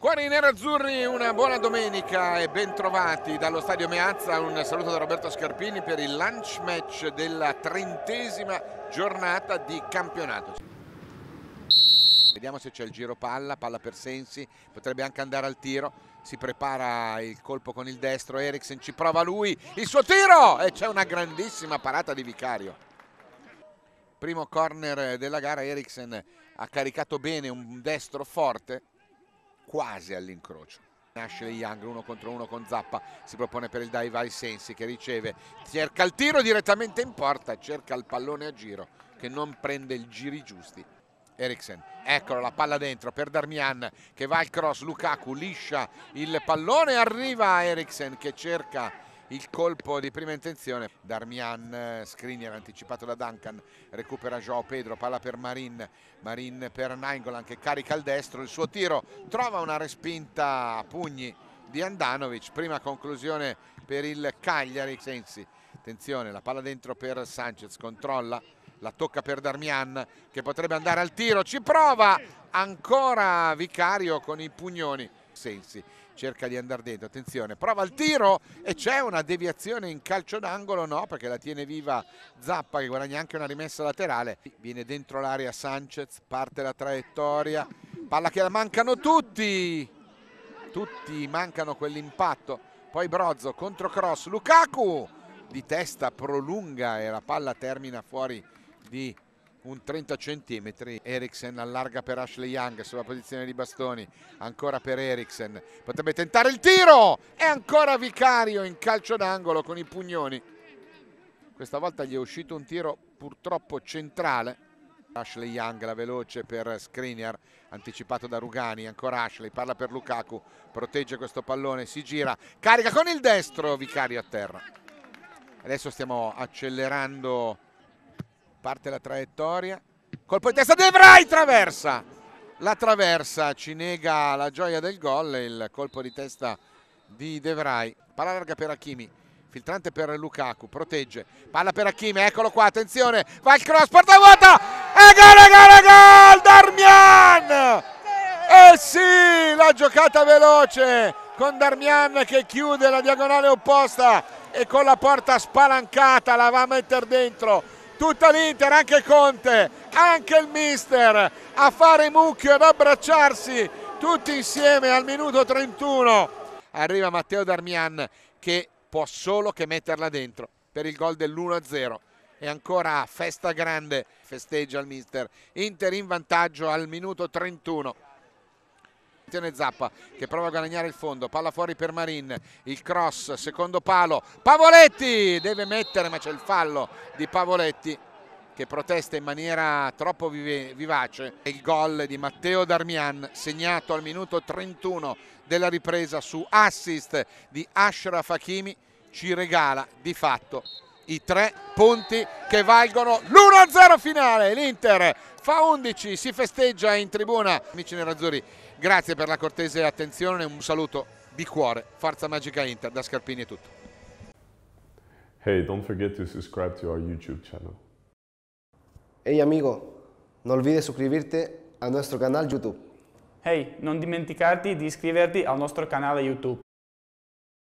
Cuori nerazzurri, una buona domenica e ben trovati dallo Stadio Meazza. Un saluto da Roberto Scarpini per il lunch match della 30ª giornata di campionato. Vediamo se c'è il giro palla per Sensi, potrebbe anche andare al tiro, si prepara il colpo con il destro, Eriksen ci prova lui, il suo tiro e c'è una grandissima parata di Vicario. Primo corner della gara, Eriksen ha caricato bene un destro forte, quasi all'incrocio. Ashley Young 1 contro 1 con Zappa, si propone per il dive ai Sensi che riceve, cerca il tiro direttamente in porta, cerca il pallone a giro che non prende i giri giusti. Eriksen, eccolo la palla dentro per Darmian che va al cross, Lukaku liscia il pallone, arriva Eriksen che cerca il colpo di prima intenzione. Darmian, Skriniar anticipato da Duncan, recupera Joao Pedro, palla per Marin per Nainggolan che carica il destro, il suo tiro trova una respinta a pugni di Handanovic, prima conclusione per il Cagliari. Sensi, attenzione, la palla dentro per Sanchez, controlla, la tocca per Darmian che potrebbe andare al tiro, ci prova ancora Vicario con i pugnoni. Sensi cerca di andare dentro, attenzione, prova il tiro e c'è una deviazione in calcio d'angolo, no, perché la tiene viva Zappa che guadagna anche una rimessa laterale, viene dentro l'area Sanchez, parte la traiettoria, palla che mancano tutti mancano quell'impatto, poi Brozzo contro cross, Lukaku di testa prolunga e la palla termina fuori di un 30 centimetri. Eriksen allarga per Ashley Young sulla posizione di bastoni, ancora per Eriksen, potrebbe tentare il tiro e ancora Vicario in calcio d'angolo con i pugnoni. Questa volta gli è uscito un tiro purtroppo centrale. Ashley Young, la veloce per Skriniar, anticipato da Rugani, ancora Ashley, parla per Lukaku, protegge questo pallone, si gira, carica con il destro, Vicario a terra. Adesso stiamo accelerando, parte la traiettoria, colpo di testa, De Vrij traversa, la traversa, ci nega la gioia del gol, il colpo di testa di De Vrij, palla larga per Hakimi, filtrante per Lukaku, protegge, palla per Hakimi, eccolo qua, attenzione, va il cross, porta vuota, e gol, Darmian! Eh sì, la giocata veloce con Darmian che chiude la diagonale opposta e con la porta spalancata la va a mettere dentro. Tutta l'Inter, anche Conte, anche il mister a fare mucchio, ad abbracciarsi tutti insieme al minuto 31. Arriva Matteo Darmian che può solo che metterla dentro per il gol dell'1-0 e ancora festa grande, festeggia il mister. Inter in vantaggio al minuto 31. Zappa che prova a guadagnare il fondo, palla fuori per Marin, il cross, secondo palo, Pavoletti deve mettere ma c'è il fallo di Pavoletti che protesta in maniera troppo vivace. Il gol di Matteo Darmian segnato al minuto 31 della ripresa su assist di Achraf Hakimi ci regala di fatto i 3 punti che valgono l'1-0 finale. L'Inter fa 11, si festeggia in tribuna. Amici nerazzurri, grazie per la cortese attenzione, un saluto di cuore. Forza Magica Inter, da Scarpini è tutto. Hey, don't forget to subscribe to our YouTube channel. Hey amigo, no olvides suscribirte a nuestro canal YouTube. Hey, non dimenticarti di iscriverti al nostro canale YouTube.